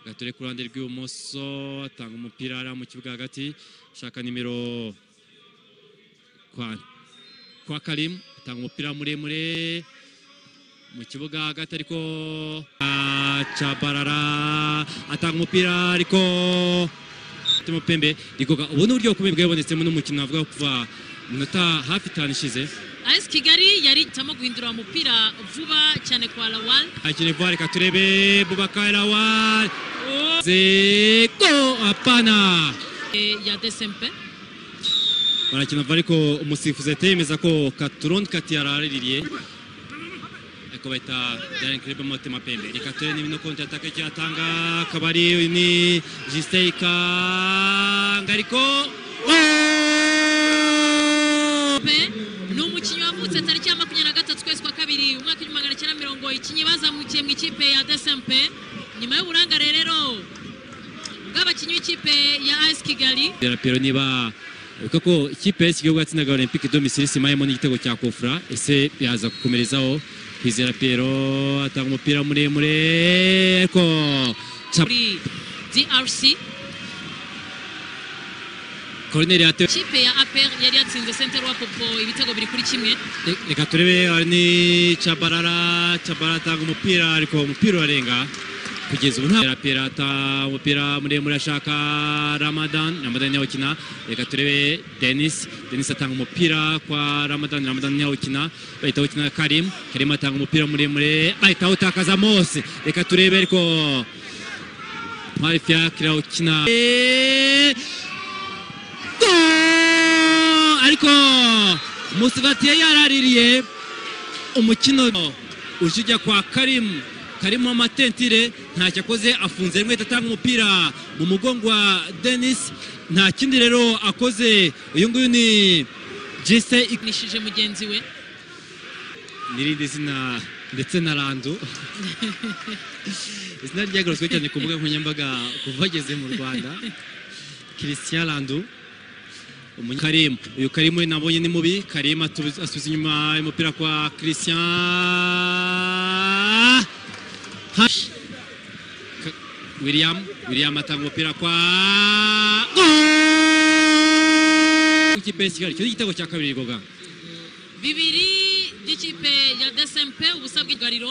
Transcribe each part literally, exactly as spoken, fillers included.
gatore ku ruhande rw'ibumoso atanga umupira ara mu kibuga hagati shaka nimero kwa kwa Karim atanga umupira muremure mu kibuga hagati ariko Chabarara atanga umupira ariko Timo Pembe Ligoga ubu n'uburyo bukomeye bwabonetsemo n'umukino avuga kuva minota hafi itanu ishize A S Kigali yari tamo guhindura umupira vuba cyane kwa Lawal akine vare katurebe Boubacar Lawal zeko apana e, ya D S M P barakina vare ko umusifuzi atemeza ko Katuron kati yaraririye ariko baita Darren Krebe Motema Pembe rikature n'ibino kontra ataka cyatanga kabari ni Jisteika ngariko n'umukinyi wavutse tariki ya makumyabiri na gatatu kwezi kwa kabiri umwaka w'igihumbi magana cyenda mirongo icyenda bazamukiye mu ikipe ya D S M P nyuma y'uburangare rero bw'abakinyi b'ikipe ya A S Kigali Pero niba kuko ikipe y'igihugu yatsindaga Olympique de Misiri simayemo n'igitego cya Kofra ese yaza gukomerezaho Kwizera Piero atanga umupira muremure ko muri D R C Cornelia Teo ikipe ya A P R yari yatsinze Center wa Popo ibitego biri kuri kimwe reka turebe ni Chabarara Chabarara atanga umupira ariko umupira urarenga kugeza ubu nta pirata umupira muremure ashaka Ramadan Ramadan yawukina reka turebe Dennis Dennis atanga umupira kwa Ramadan Ramadan yawukina bahita wukina Karim Karim atanga umupira muremure bahita utakaza Mose reka turebe ariko Marifia kirawukina ariko Musivati yaraririye umukino ujya kwa Karim Karim amatentire nta cyakoze afunze rimwe atanga umupira mu mugongo wa Dennis nta kindi rero akoze uyu nguyu ni Jesse ignishije mugenzi we nirindi zina ndetse na Randu izina ryagoroswe cyane ku mbuga nkoranyambaga kuva ageze mu Rwanda Christian Randu Karim uyu Karim we nabonye ni mubi Karim asubiza inyuma umupira kwa Christian Hash William William atanga umupira kwa ikipe Kigali cyo igitego cya kabiri Ligoga bibiri by'ikipe ya D S M P ubusabwe gariro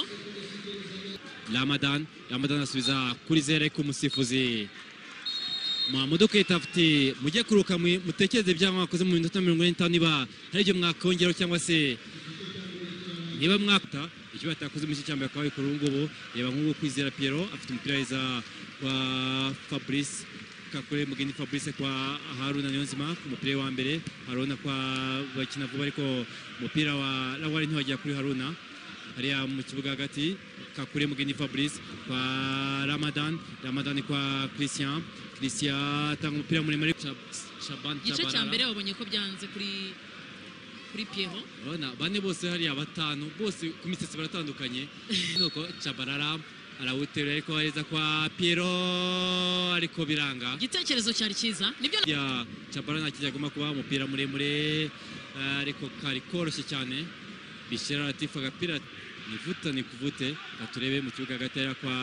Ramadan Ramadan asubiza kuri zere ku musifuzi Mamadou Keita afite mujye kuruka mutekereze byamwakoze mu minota mirongo ine n'itanu niba hari ibyo mwakongeraho cyangwa se niba mwakta icyo batakoze mu cyambere kwa bikuru ngubo reba nk'uko Kwizera Piero afite umupira iza kwa Fabrice Kakure Mugeni Fabrice kwa Haruna Niyonzima ku mupira wa mbere Haruna kwa bakina vuba ariko umupira wa Lawali ntiwajya kuri Haruna hariya mu kibuga hagati Kakure Mugeni Fabrice kwa Ramadan Ramadan kwa Christian Christian atanga umupira muremure Shaban Tabarara igice cya mbere wabonye ko byanze kuri kuri Piero bona bane bose hari abatanu bose ku misetse baratandukanye nuko Chabarara arawutera ariko aheza kwa Piero ariko biranga igitekerezo cyari cyiza nibyo ya Chabarara nakijaguma kuba umupira muremure ariko kari koroshye cyane bishira Latifa gapira nivuta nikuvute aturebe mu kibuga gatera kwa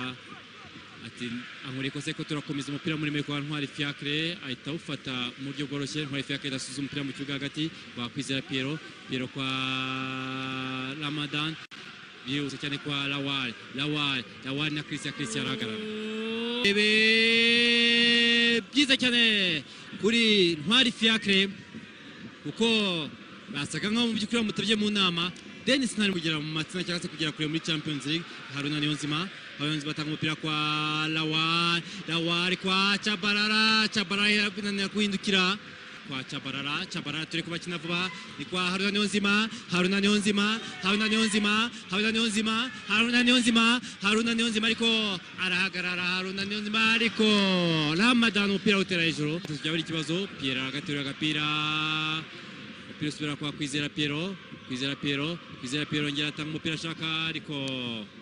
ati ankore se ko turakomeza umupira muremure kwa Ntwari Fiacre ahita ufata mu buryo bworoshye Ntwari Fiacre dasuza umupira mu kibuga hagati kwa Kwizera Piero Piero kwa Ramadan biyuse cyane kwa Lawal Lawal Lawal na Christian Christian aragarara ebe byiza cyane kuri Ntwari Fiacre kuko basaga nkaho mu byukuri mutabye mu nama Dennis ntari kugera mu matsinda cyangwa se kugera kure muri Champions League Haruna Niyonzima Haruna batanga umupira kwa Lawal Lawal kwa Chabarara Chabarara binanira kuhindukira kwa Chabarara Chabarara turi kubakina vuba ni kwa Haruna Niyonzima Haruna Niyonzima Haruna Niyonzima Haruna Niyonzima Haruna Niyonzima Haruna Niyonzima ariko arahagarara Haruna Niyonzima ariko Ramadan umupira utera hejuru tujya buri kibazo Pierre agaterura agapira umupira usubira kwa Kwizera Piero Kwizera Piero Kwizera Piero ngira atanga umupira ashaka ariko